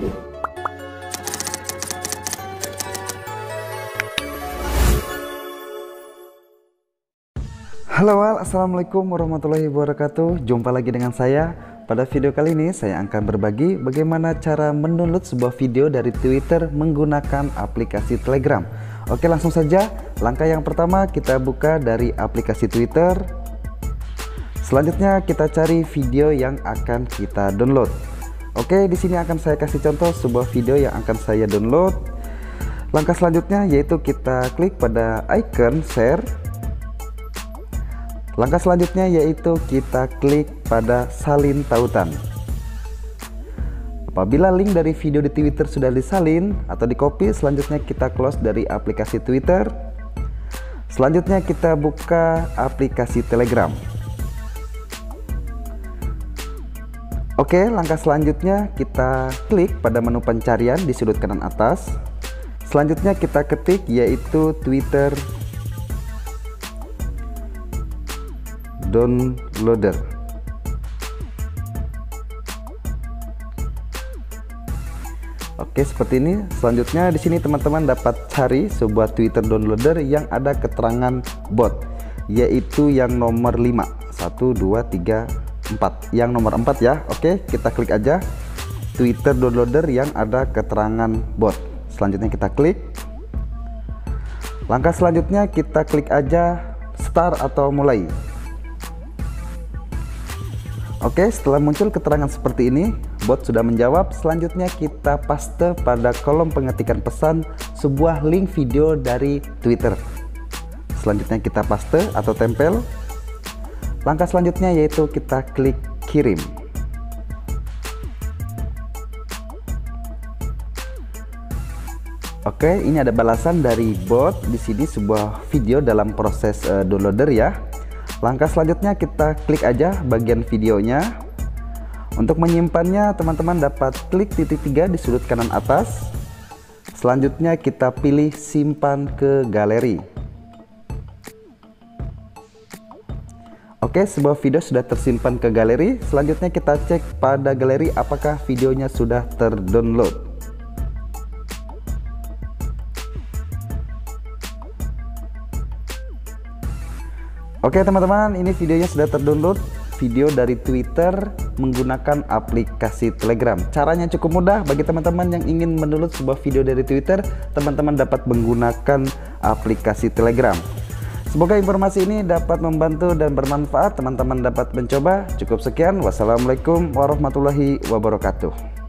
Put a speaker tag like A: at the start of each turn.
A: Halo, assalamualaikum warahmatullahi wabarakatuh. Jumpa lagi dengan saya. Pada video kali ini saya akan berbagi bagaimana cara mendownload sebuah video dari Twitter menggunakan aplikasi Telegram. Oke, langsung saja. Langkah yang pertama, kita buka dari aplikasi Twitter. Selanjutnya kita cari video yang akan kita download. Oke, di sini akan saya kasih contoh sebuah video yang akan saya download. Langkah selanjutnya yaitu kita klik pada icon share. Langkah selanjutnya yaitu kita klik pada salin tautan. Apabila link dari video di Twitter sudah disalin atau di copy, selanjutnya kita close dari aplikasi Twitter. Selanjutnya kita buka aplikasi Telegram. Oke, langkah selanjutnya kita klik pada menu pencarian di sudut kanan atas. Selanjutnya kita ketik yaitu Twitter downloader. Oke, seperti ini. Selanjutnya di sini teman-teman dapat cari sebuah Twitter downloader yang ada keterangan bot, yaitu yang nomor 5. 1 2 3 4. Yang nomor 4 ya. Oke, kita klik aja Twitter downloader yang ada keterangan bot. Selanjutnya kita klik. Langkah selanjutnya kita klik aja start atau mulai. Oke, setelah muncul keterangan seperti ini, bot sudah menjawab. Selanjutnya kita paste pada kolom pengetikan pesan sebuah link video dari Twitter. Selanjutnya kita paste atau tempel. Langkah selanjutnya yaitu kita klik kirim. Oke, ini ada balasan dari bot di sini sebuah video dalam proses downloader ya. Langkah selanjutnya kita klik aja bagian videonya. Untuk menyimpannya teman-teman dapat klik titik 3 di sudut kanan atas. Selanjutnya kita pilih simpan ke galeri. Oke, sebuah video sudah tersimpan ke galeri. Selanjutnya kita cek pada galeri apakah videonya sudah terdownload. Oke teman-teman, ini videonya sudah terdownload, video dari Twitter menggunakan aplikasi Telegram. Caranya cukup mudah. Bagi teman-teman yang ingin mendownload sebuah video dari Twitter, teman-teman dapat menggunakan aplikasi Telegram. Semoga informasi ini dapat membantu dan bermanfaat. Teman-teman dapat mencoba. Cukup sekian. Wassalamualaikum warahmatullahi wabarakatuh.